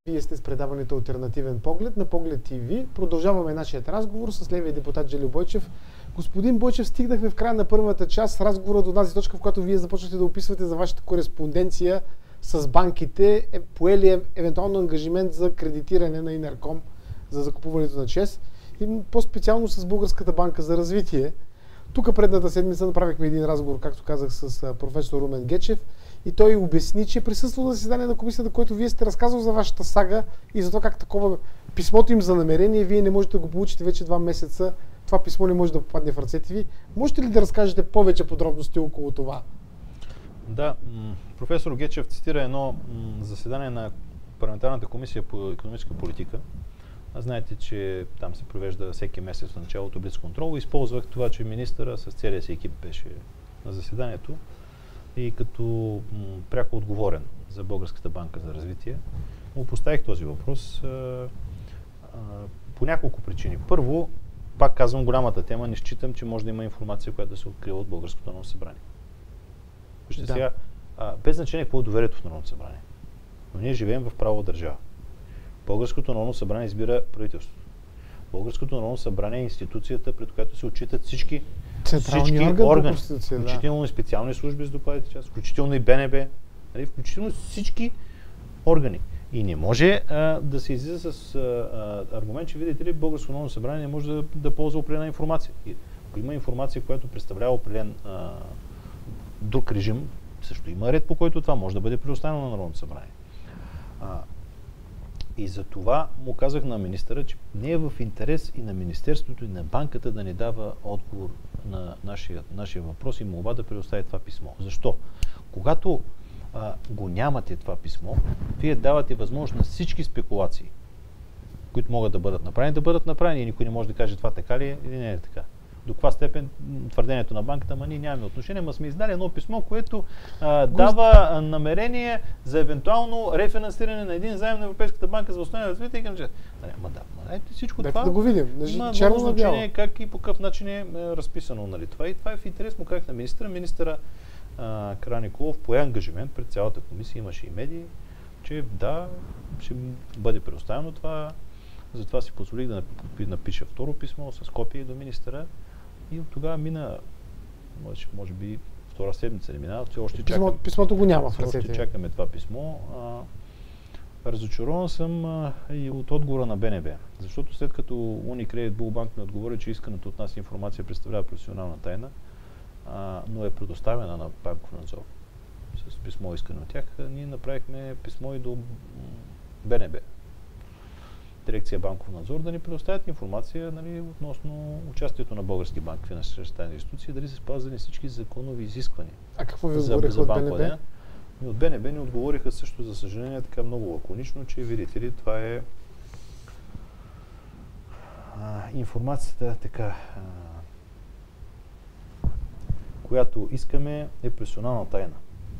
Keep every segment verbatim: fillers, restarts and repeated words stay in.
Вие сте с предаването Алтернативен поглед на Поглед ТВ. Продължаваме нашият разговор с левия депутат Жельо Бойчев. Господин Бойчев, стигнахме в края на първата част разговора до тази точка, в която вие започнахте да описвате за вашата кореспонденция с банките, е, поели е, евентуално ангажимент за кредитиране на Инерком за закупуването на ЧЕЗ и по-специално с Българската банка за развитие. Тук предната седмица направихме един разговор, както казах, с професор Румен Гечев и той обясни, че е присъствал на заседание на комисията, който вие сте разказал за вашата сага и за това как такова писмото им за намерение, вие не можете да го получите вече два месеца. Това писмо не може да попадне в ръцете ви. Можете ли да разкажете повече подробности около това? Да, професор Гечев цитира едно заседание на парламентарната комисия по икономическа политика. Знаете, че там се провежда всеки месец в началото блицконтрол. Използвах това, че министъра с целия си екип беше на заседанието и като м, пряко отговорен за Българската банка за развитие, му поставих този въпрос а, а, по няколко причини. Първо, пак казвам голямата тема, не считам, че може да има информация, която да се открива от Българското народно събрание. Вижте да. Сега, а, без значение какво е доверието в Народното събрание. Но ние живеем в правова държава. Българското народно събрание избира правителството. Българското народно събрание е институцията, пред която се отчитат всички, всички органи, включително да. И специални служби с докладите част, включително и БНБ, нали, включително всички органи. И не може а, да се излиза с а, а, аргумент, че видите ли, Българското народно събрание не може да, да ползва определена информация. И, ако има информация, която представлява определен а, друг режим, също има ред, по който това може да бъде предоставено на Народното събрание. А, И за това му казах на министъра, че не е в интерес и на Министерството, и на банката да ни дава отговор на нашия, нашия въпрос и молба да предостави това писмо. Защо? Когато а, го нямате това писмо, вие давате възможност на всички спекулации, които могат да бъдат направени, да бъдат направени и никой не може да каже това така ли е или не е така. До каква степен твърдението на банката, ама ние нямаме отношение, ама сме издали едно писмо, което а, дава намерение за евентуално рефинансиране на един заем на Европейската банка за възстановяване на развитие и към че. Ама да, ама всичко Дайте това да го видим. има много значение как и по какъв начин е, е разписано. Нали, това. И това е в интерес му как на министъра. Министъра а, Караниколов пое ангажимент пред цялата комисия, имаше и медии, че да, ще бъде предоставено това. Затова си позволих да напиша второ писмо с копия до министъра. И от тогава мина, може, може би втора седмица не минава, все още Писмо, чакаме. Писмото го няма в ръцете. Още чакаме това писмо. А, разочарован съм а, и от отговора на БНБ, защото след като Unicredit Bullbank ми отговори, че исканата от нас информация представлява професионална тайна, а, но е предоставена на банков надзор с писмо искане от тях, ние направихме писмо и до БНБ. Дирекция банков надзор, да ни предоставят информация, нали, относно участието на български банки в финансиращите институции, дали са спазени всички законови изисквания. А какво ви за, отговориха за от банкова БНБ? ден. И от БНБ ни отговориха също, за съжаление, така много лаконично, че видите ли, това е а, информацията, така, а, която искаме, е професионална тайна.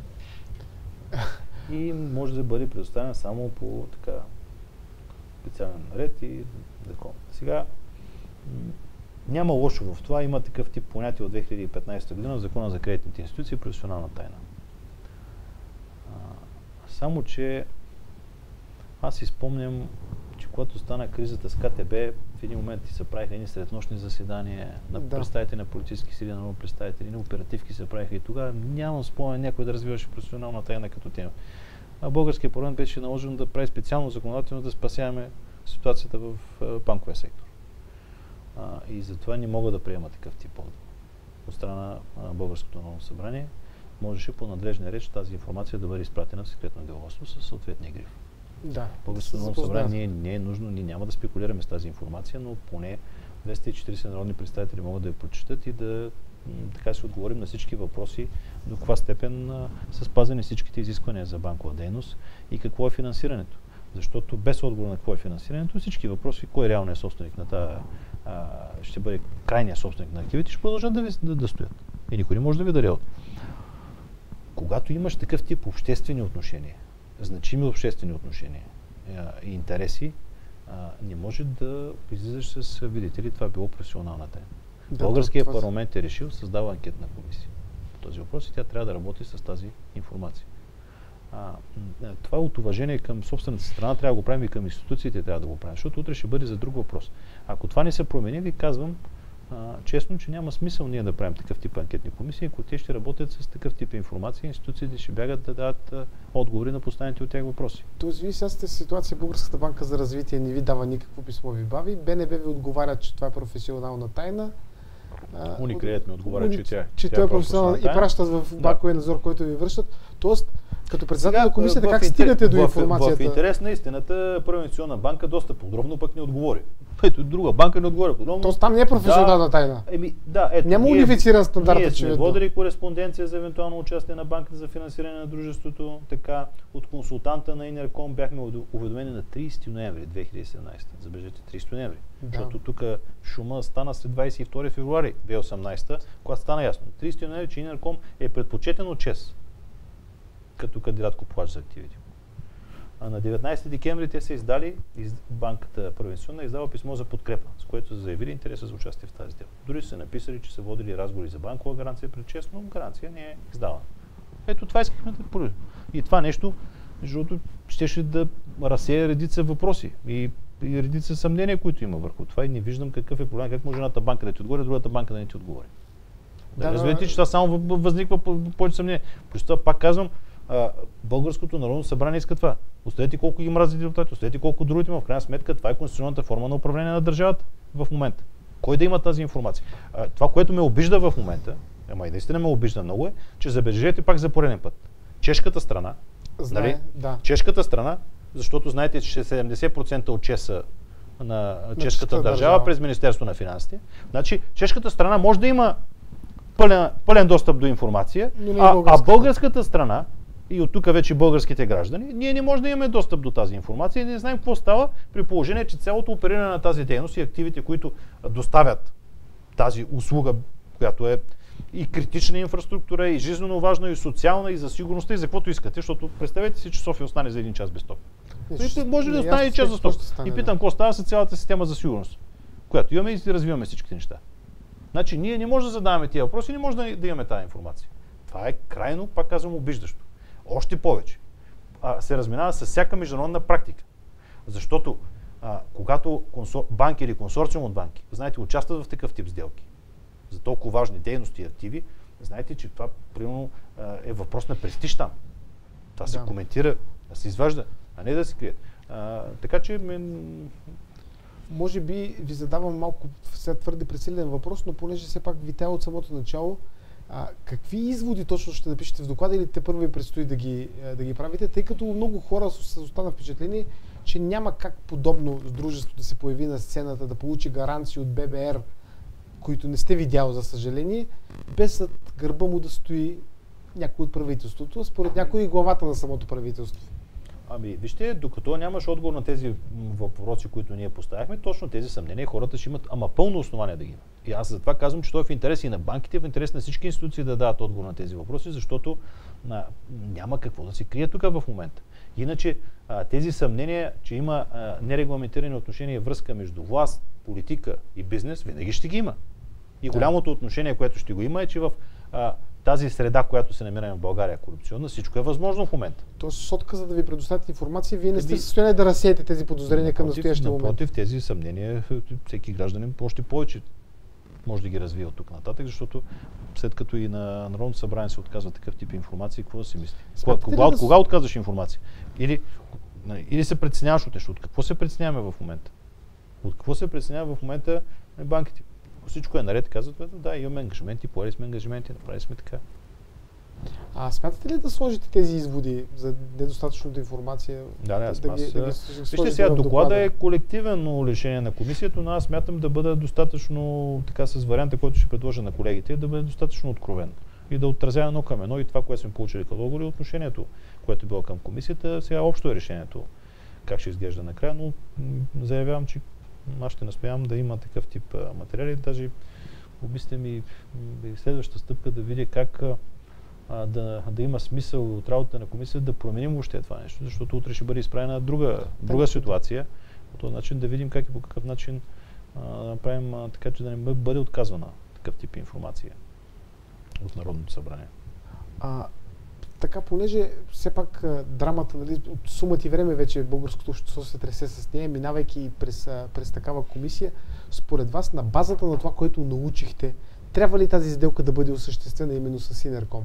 И може да бъде предоставена само по така специален ред и закон. Сега няма лошо в това, има такъв тип понятие от две хиляди и петнадесета година в Закона за кредитните институции и професионална тайна. А, само, че аз си спомням, че когато стана кризата с КТБ, в един момент и се правиха едни среднощни заседания на да. представители на политически сили, на представители, на оперативки се правиха и тогава нямам спомен някой да развиваше професионална тайна като тема. А българският парламент беше наложен да прави специално законодателно да спасяваме ситуацията в банковия сектор. А, и затова не мога да приема такъв тип отговор. От страна на Българското народно събрание можеше по надлежна реч тази информация да бъде изпратена в секретно деловодство със съответния гриф. Да. Българското народно събрание не е нужно, ние няма да спекулираме с тази информация, но поне двеста и четиридесет народни представители могат да я прочетат и да така си отговорим на всички въпроси, до каква степен а, са спазени всичките изисквания за банкова дейност и какво е финансирането. Защото без отговор на какво е финансирането, всички въпроси, кой реално е собственик на тази, а, ще бъде крайният собственик на активите, ще продължат да, ви, да, да стоят. И никой не може да ви даде от. Когато имаш такъв тип обществени отношения, значими обществени отношения и интереси, а, не може да излизаш с, видите ли, това било професионална тема. Да, Българският това... парламент е решил, създава анкетна комисия по този въпрос и тя трябва да работи с тази информация. А, това от уважение към собствената страна трябва да го правим и към институциите трябва да го правим, защото утре ще бъде за друг въпрос. Ако това не се промени, ви казвам а, честно, че няма смисъл ние да правим такъв тип анкетни комисии, ако те ще работят с такъв тип информация, институциите ще бягат да дадат а, отговори на поставените от тях въпроси. Тоест, вие сега сте в ситуация, Българската банка за развитие не ви дава никакво писмо, ви бави, БНБ ви отговаря, че това е професионална тайна. Уникредит ми отговаря, че тя, че тя той е е професионална и пращат в банковия надзор, който ви връщат. Тоест, като председател на комисията, как стигате до информацията? В интерес на истината, Първа инвестиционна банка доста подробно пък не отговори. Ето, друга банка не отговори подробно. Тоест там не е професионална да, тайна. Еми, да, ето, няма ние, унифициран стандарт. Ние сме водили кореспонденция за евентуално участие на банката за финансиране на дружеството. Така, от консултанта на Инерком бяхме уведомени на тридесети ноември две хиляди и седемнадесета. Забележете, тридесети ноември. Да. Защото тук шума стана след двадесет и втори февруари две хиляди и осемнадесета, когато стана ясно. тридесети ноември, че Инерком е предпочетен от ЧЕЗ като кандидат купувач за активите. А на деветнадесети декември те са издали, из, банката Първенствена издава писмо за подкрепа, с което са заявили интереса за участие в тази сделка. Дори са написали, че са водили разговори за банкова гаранция пред ЧЕЗ, но гаранция не е издавана. Ето това искахме да поръчаме. И това нещо, защото щеше да разсея редица въпроси и, и редица съмнения, които има върху това и не виждам какъв е проблем, как може едната банка да ти отговори, другата банка да не ти отговори. Да, да разберете, че това само възниква повече съмнение. Плюс това пак казвам, а, Българското народно събрание иска това. Оставете колко ги мрази депутати, оставете колко другите има. В крайна сметка това е конституционната форма на управление на държавата в момента. Кой да има тази информация? А, това, което ме обижда в момента, ама и наистина ме обижда много е, че забележете пак за пореден път. Чешката страна, Знае, нали? Да. Чешката страна, защото знаете, че седемдесет процента от ЧЕСа на чешката държава, държава през Министерство на финансите. Значи, чешката страна може да има пълен, пълен достъп до информация, а, а българската страна и от тук вече българските граждани, ние не можем да имаме достъп до тази информация и не знаем какво става при положение, че цялото опериране на тази дейност и активите, които доставят тази услуга, която е и критична инфраструктура, и жизненно важна, и социална, и за сигурността, и за каквото искате, защото представете си, че София остане за един час без ток. Не, може ли да остане и час за ток? И питам, какво става с цялата система за сигурност, която имаме и развиваме всичките неща. Значи ние не можем да задаваме тия въпроси, не можем да, да имаме тази информация. Това е крайно, пак казвам, обиждащо. Още повече. А, се разминава с всяка международна практика. Защото а, когато консор... банки или консорциум от банки, знаете, участват в такъв тип сделки за толкова важни дейности и активи, знаете, че това примерно е въпрос на престиж там. Това да се коментира, да се изважда, а не да се крие. А, така че... Мен... Може би ви задавам малко след твърде пресилен въпрос, но понеже все пак витая от самото начало, а, какви изводи точно ще напишете в доклада или те първо ви предстои да ги, да ги правите, тъй като много хора са остана впечатление, че няма как подобно дружество да се появи на сцената, да получи гаранции от Б Б Р, които не сте видял, за съжаление, без зад гърба му да стои някой от правителството, според някой и главата на самото правителство. Ами, вижте, докато нямаш отговор на тези въпроси, които ние поставяхме, точно тези съмнения хората ще имат, ама пълно основание да ги имат. И аз затова казвам, че той е в интерес и на банките, в интерес на всички институции да дадат отговор на тези въпроси, защото а, няма какво да се крие тук в момента. Иначе а, тези съмнения, че има а, нерегламентирани отношения и връзка между власт, политика и бизнес, винаги ще ги има. И голямото отношение, което ще го има, е, че в а, тази среда, която се намираме в България, е корупционна, всичко е възможно в момента. Тоест, с отказа да ви предоставят информация, вие не сте в състояние да разсеете тези подозрения към настоящия момент. Напротив, тези съмнения, всеки гражданин още повече може да ги развие от тук нататък, защото след като и на Народното събрание се отказва такъв тип информация, какво да си мисли? Кога, кога, да... кога отказваш информация? Или, или се притесняваш от нещо? От какво се притесняваме в момента? От какво се притеснява в момента банките? Всичко е наред, казват, да, имаме ангажименти, поели сме ангажименти, направили сме така. А смятате ли да сложите тези изводи за недостатъчната информация? Да, не, аз да, аз... да, да Вижте сега, доклада е колективно решение на комисията, но аз смятам да бъда достатъчно, така с варианта, който ще предложа на колегите, да бъде достатъчно откровен и да отразява едно към едно и това, което сме получили като договор и отношението, което е било към комисията. Сега общо е решението как ще изглежда накрая, но заявявам, че аз ще настоявам да има такъв тип а, материали. Даже обмислям и, и следващата стъпка да видя как а, да, да има смисъл от работата на комисията да променим въобще това нещо, защото утре ще бъде изправена друга, друга ситуация. По този начин да видим как и по какъв начин а, да направим а, така, че да не бъде отказвана такъв тип информация от Народното събрание. А, така, понеже все пак драмата, нали, от сумата и време вече българското общество се тресе с нея, минавайки през, през такава комисия, според вас, на базата на това, което научихте, трябва ли тази сделка да бъде осъществена именно с Инерком?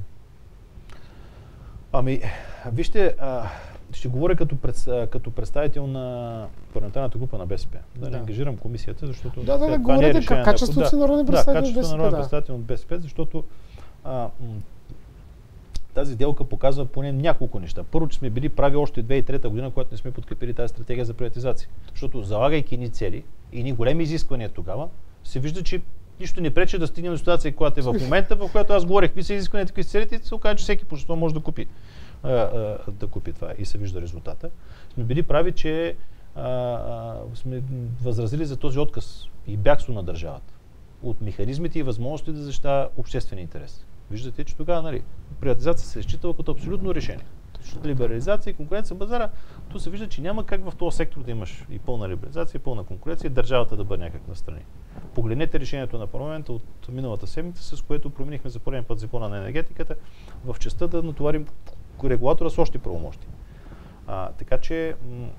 Ами, вижте, а, ще говоря като, пред, като представител на парламентарната група на БСП. Да, да. Не ангажирам комисията, защото... Да, да, да, говорите как качеството си народен представител да, от БСП. Да, качеството на народен представител от БСП, защото а, м- тази сделка показва поне няколко неща. Първо, че сме били прави още две хиляди и трета година, когато не сме подкрепили тази стратегия за приватизация. Защото залагайки ни цели и ни големи изисквания тогава, се вижда, че нищо не пречи да стигнем до ситуация, която е в момента, в която аз говорех, какви са изискванията, какви са целите, и се оказа, че всеки по може да купи, а, а, да купи това и се вижда резултата. Сме били прави, че а, а, сме възразили за този отказ и бягство на държавата от механизмите и възможности да защитава обществен интерес. Виждате, че тогава, нали, приватизация се е считала като абсолютно решение. Либерализация и конкуренция базара, то се вижда, че няма как в този сектор да имаш и пълна либерализация, и пълна конкуренция, и държавата да бъде някак настрани. Погледнете решението на парламента от миналата седмица, с което променихме за пореден път закона на енергетиката, в частта да натоварим регулатора с още правомощи. А, така че м- м-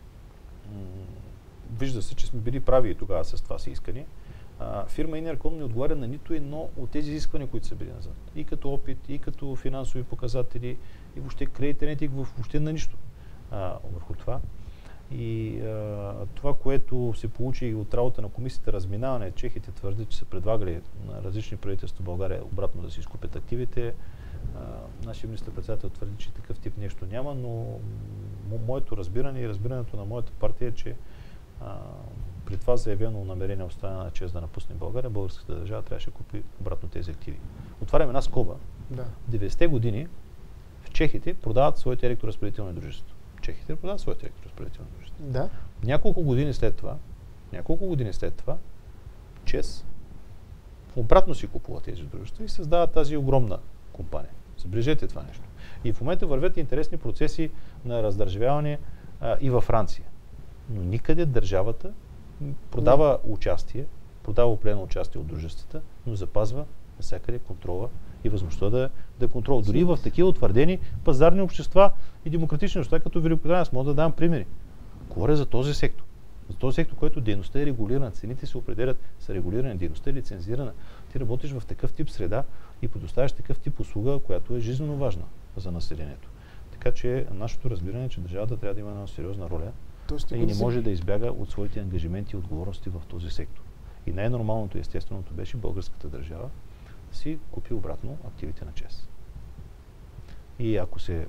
вижда се, че сме били прави и тогава с това си искане. А, фирма Инерком не отговаря на нито едно от тези изисквания, които са били назад. И като опит, и като финансови показатели, и въобще кредитен етик, въобще на нищо а, върху това. И а, това, което се получи от работа на комисията разминаване, чехите твърдят, че са предлагали на различни правителства в България обратно да си изкупят активите. А, нашия министър-председател твърди, че такъв тип нещо няма, но мо- моето разбиране и разбирането на моята партия е, че а, при това заявено намерение от страна на ЧЕЗ да напусне България, българската държава трябваше да купи обратно тези активи. Отваряме една скоба. Да. В деветдесетте години в чехите продават своите електроразпределителни дружества. Чехите продават своите електроразпределителни дружества. Да. Няколко години след това, няколко години след това, ЧЕЗ обратно си купува тези дружества и създава тази огромна компания. Забележете това нещо. И в момента вървят интересни процеси на раздържавяване а, и във Франция. Но никъде държавата продава не. участие, продава определено участие от дружествата, но запазва навсякъде контрола и възможността да, да контрол. Дори в такива утвърдени пазарни общества и демократични общества, като Великобритания, аз мога да дам примери. Говоря за този сектор. За този сектор, който дейността е регулирана, цените се определят, са регулирани, дейността е лицензирана. Ти работиш в такъв тип среда и предоставяш такъв тип услуга, която е жизненно важна за населението. Така че нашето разбиране е, че държавата трябва да има една сериозна роля и не може да избяга от своите ангажименти и отговорности в този сектор. И най-нормалното и естественото беше българската държава да си купи обратно активите на ЧЕЗ. И ако се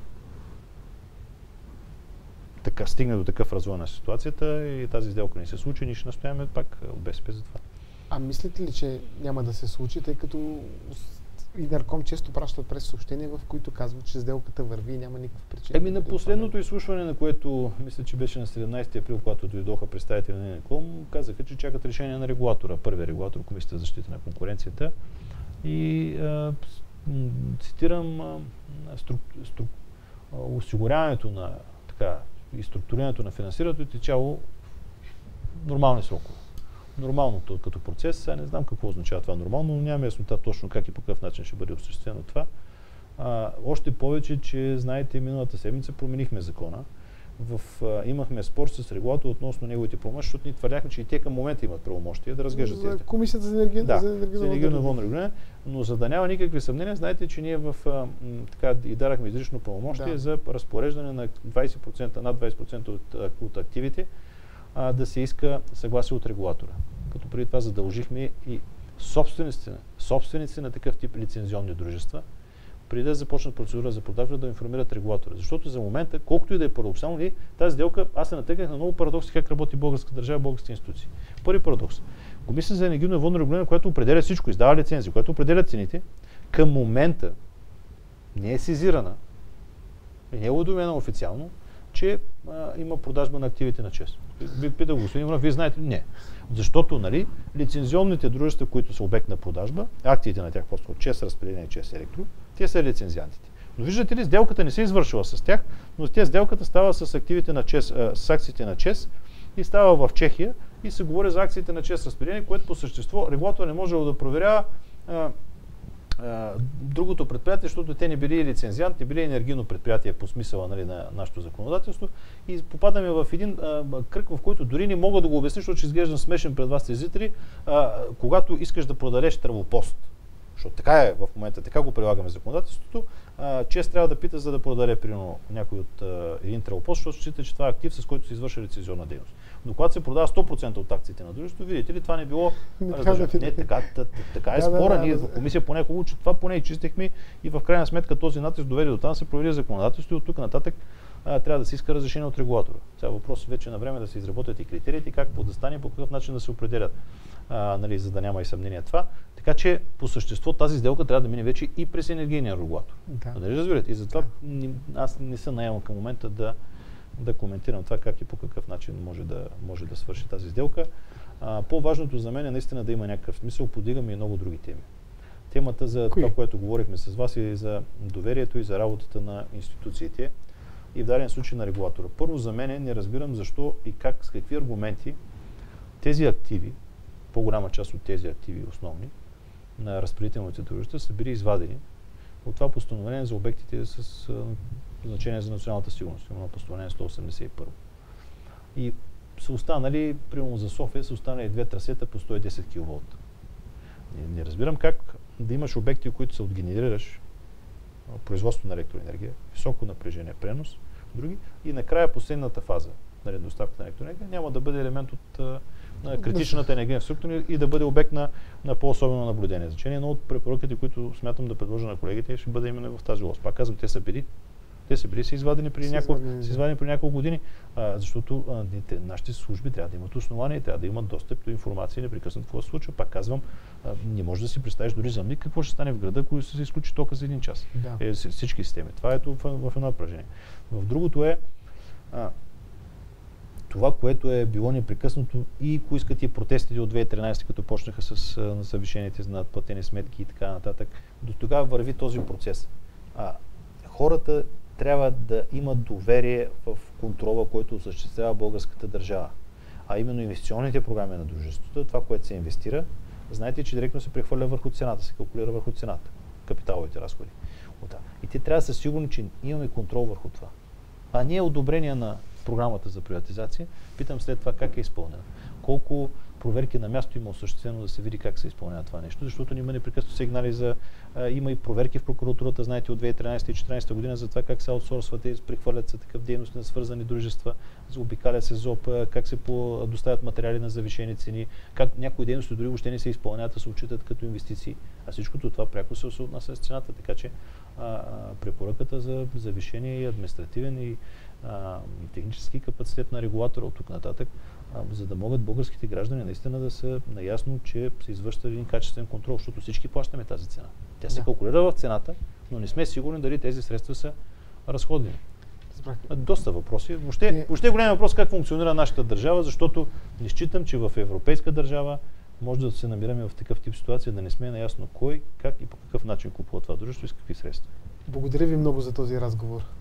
така стигне до такъв развой на ситуацията и тази сделка не се случи, ние ще настояваме пак от БСП за това. А мислите ли, че няма да се случи, тъй като Инерком често пращат през съобщения, в които казват, че сделката върви и няма никаква причина? Еми на последното изслушване, на което мисля, че беше на седемнадесети април, когато дойдоха представители на Инерком, казаха, че чакат решение на регулатора, първия регулатор, Комисията за защита на конкуренцията. И а, цитирам а, струк, струк, а, осигуряването на така и структурирането на финансирането е течало нормални срокове. Нормалното като процес, сега не знам какво означава това нормално, но нямаме яснота точно как и по какъв начин ще бъде осъществено това. А, още повече, че знаете, миналата седмица променихме закона. В, а, имахме спор с регулатор относно неговите правомощия, защото ние твърдяхме, че и те към момента имат правомощия да разглеждат тези. Комисията за енергия, да, за енергийно водно регулиране, но за да няма никакви съмнения, знаете, че ние в, а, м, така, и дарахме изрично правомощие да. за разпореждане на двадесет процента, над двадесет процента от, от активите, а, да се иска съгласие от регулатора. Като преди това задължихме и собствениците, собствениците на такъв тип лицензионни дружества, преди да започнат процедура за продажба, да информират регулатора. Защото за момента, колкото и да е парадоксално, тази сделка, аз се натъкнах на много парадокси как работи българската държава и българските институции. Първи парадокс. Комисия за енергийно и водно регулиране, която определя всичко, издава лицензии, която определя цените, към момента не е сезирана и не е уведомена официално, че а, има продажба на активите на ЧЕЗ. Ви питах господин Иванов, вие знаете? Не. Защото, нали, лицензионните дружества, които са обект на продажба, акциите на тях, по-скоро ЧЕЗ разпределение и ЧЕЗ Електро, те са лицензиантите. Но виждате ли, сделката не се извършила с тях, но тя сделката става с активите на ЧЕЗ, а, с акциите на ЧЕЗ и става в Чехия и се говори за акциите на ЧЕЗ разпределение, което по същество регулатор не може да проверява а, другото предприятие, защото те не били лицензиант, не били енергийно предприятие по смисъла, нали, на нашето законодателство и попадаме в един а, кръг, в който дори не мога да го обясня, защото ще изглеждам смешен пред вас, зрители, а, когато искаш да продадеш травопост. Защото така е в момента, така го прилагаме законодателството. А, чест трябва да пита, за да продаде примерно някой от а, един травопост, защото счита, че това е актив, с който се извършва лицензионна дейност. Но когато се продава сто процента от акциите на дружеството, видите ли, това не било раздържано. Не, така, така е спора. Ние в комисия поне хубаво, че това поне и чистихме и в крайна сметка този натиск доведе до там, се провери законодателство и от тук нататък а, трябва да се иска разрешение от регулатора. Сега въпрос вече на време да се изработят и критериите, как да стане, по какъв начин да се определят, а, нали, за да няма и съмнение това. Така че по същество тази сделка трябва да мине вече и през енергийния регулатор. Да. Нали разбирате? И затова да. Аз не съм наемал към момента да да коментирам това как и по какъв начин може да, може да свърши тази сделка. А, по-важното за мен е наистина да има някакъв смисъл, подигаме и много други теми. Темата за Кои? Това, което говорихме с вас, е за доверието и за работата на институциите и в даден случай на регулатора. Първо за мен не разбирам защо и как, с какви аргументи тези активи, по-голяма част от тези активи основни на разпределителните дружества са били извадени от това постановление за обектите с значение за националната сигурност, именно постановление сто осемдесет и първо. И са останали, примерно за София, са останали две трасета по сто и десет киловолта. Не, не разбирам как да имаш обекти, които са отгенерираш производство на електроенергия, високо напрежение, пренос, други, и накрая последната фаза на доставка на електроенергия няма да бъде елемент от а, на критичната енергийна структура и да бъде обект на, на по-особено наблюдение. Значение, едно от препоръките, които смятам да предложа на колегите, ще бъде именно в тази област. Пак казвам, те са били Те са били са извадени преди няколко, няколко години, а, защото а, те, нашите служби трябва да имат основания, трябва да имат достъп до информация и непрекъснато какво се случва. Пак казвам, а, не можеш да си представиш дори за миг какво ще стане в града, ако се изключи тока за един час. Да. Е, всички системи. Това е в, в едно упражнение. В другото е а, това, което е било непрекъснато и ако искат и протестите от две хиляди и тринадесета, като почнаха с а, завишените за надплатени сметки и така нататък. До тогава върви този процес. А, хората трябва да имат доверие в контрола, който осъществява българската държава. А именно инвестиционните програми на дружеството, това, което се инвестира, знаете, че директно се прехвърля върху цената, се калкулира върху цената, капиталовите разходи. И те трябва да са сигурни, че имаме контрол върху това. А не е одобрение на програмата за приватизация. Питам след това как е изпълнена. Колко проверки на място има осъществено да се види как се изпълнява това нещо, защото има непрекъснато сигнали за... А, има и проверки в прокуратурата, знаете, от две хиляди и тринадесета и две хиляди и четиринадесета година за това как се аутсорсват и прехвърлят се такъв дейност на свързани дружества, заобикаля се ЗОП, как се по- доставят материали на завишени цени, как някои дейности дори въобще не се изпълняват, а се отчитат като инвестиции. А всичкото това пряко се отнася с цената, така че а, а, препоръката за завишение и административен и а, технически капацитет на регулатора от тук нататък, а, за да могат българските граждани наистина да са наясно, че се извършва един качествен контрол, защото всички плащаме тази цена. Тя да. се калкулира в цената, но не сме сигурни дали тези средства са разходени. Доста въпроси. Въобще, не... въобще голям въпрос как функционира нашата държава, защото не считам, че в европейска държава може да се намираме в такъв тип ситуация, да не сме наясно кой, как и по какъв начин купува това дружество и с какви средства. Благодаря ви много за този разговор.